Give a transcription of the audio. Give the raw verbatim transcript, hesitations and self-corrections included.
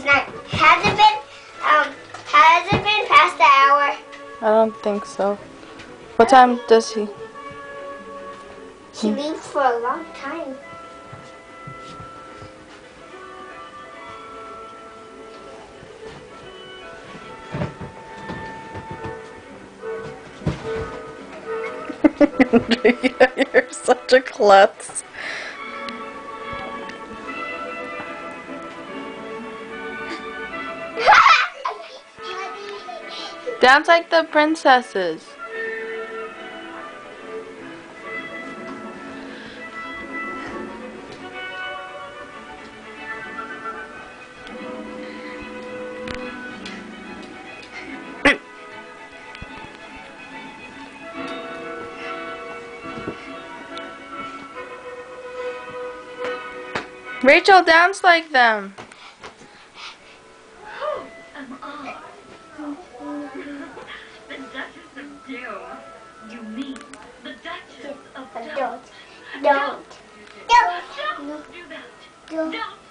It's nine. Has it been um has it been past the hour? I don't think so. What time does he? She leaves for a long time. You're such a klutz. Dance like the princesses. Rachel, dance like them. Who am I? The Duchess of Doom. You mean the Duchess of Don't. Don't. Don't. Don't. Don't do that. Don't. Don't